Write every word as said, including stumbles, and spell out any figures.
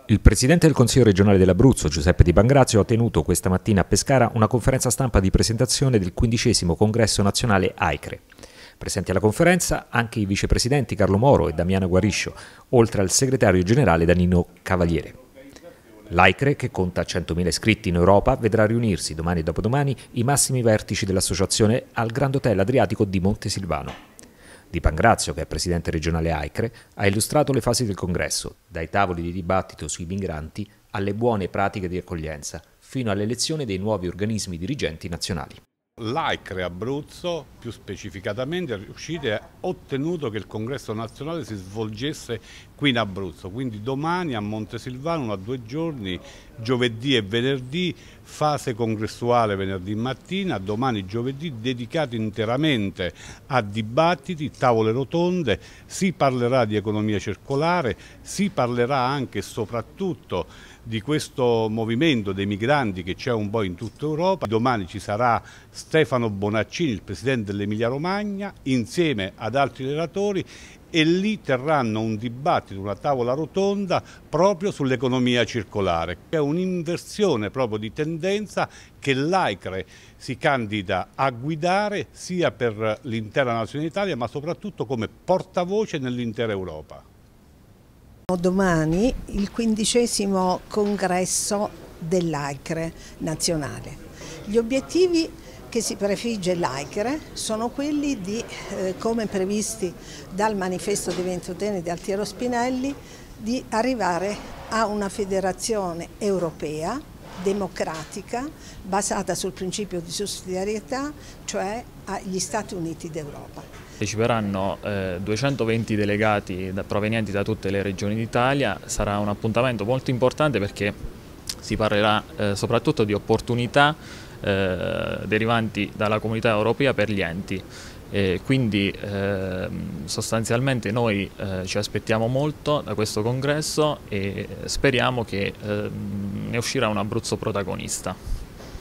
Il presidente del Consiglio regionale dell'Abruzzo, Giuseppe Di Pangrazio, ha tenuto questa mattina a Pescara una conferenza stampa di presentazione del quindicesimo congresso nazionale AICRE. Presenti alla conferenza anche i vicepresidenti Carlo Moro e Damiano Guariscio, oltre al segretario generale Danilo Cavaliere. L'AICRE, che conta centomila iscritti in Europa, vedrà riunirsi domani e dopodomani i massimi vertici dell'associazione al Grand Hotel Adriatico di Montesilvano. Di Pangrazio, che è presidente regionale AICRE, ha illustrato le fasi del congresso, dai tavoli di dibattito sui migranti alle buone pratiche di accoglienza, fino all'elezione dei nuovi organismi dirigenti nazionali. L'AICRE Abruzzo, più specificatamente, è riuscito e ha ottenuto che il congresso nazionale si svolgesse qui in Abruzzo, quindi domani a Montesilvano, una due giorni, giovedì e venerdì, fase congressuale venerdì mattina, domani giovedì dedicato interamente a dibattiti, tavole rotonde, si parlerà di economia circolare, si parlerà anche e soprattutto di questo movimento dei migranti che c'è un po' in tutta Europa. Domani ci sarà Stefano Bonaccini, il presidente dell'Emilia Romagna, insieme ad altri relatori, e lì terranno un dibattito, una tavola rotonda proprio sull'economia circolare. È un'inversione proprio di tendenza che l'AICRE si candida a guidare sia per l'intera nazione Italia, ma soprattutto come portavoce nell'intera Europa. Domani il quindicesimo congresso dell'AICRE nazionale. Gli obiettivi che si prefigge l'AICRE sono quelli di, eh, come previsti dal manifesto di Ventotene di Altiero Spinelli, di arrivare a una federazione europea democratica basata sul principio di sussidiarietà, cioè agli Stati Uniti d'Europa. Parteciperanno eh, duecentoventi delegati da, provenienti da tutte le regioni d'Italia. Sarà un appuntamento molto importante perché si parlerà eh, soprattutto di opportunità eh, derivanti dalla comunità europea per gli enti. E quindi eh, sostanzialmente noi eh, ci aspettiamo molto da questo congresso e speriamo che eh, ne uscirà un Abruzzo protagonista.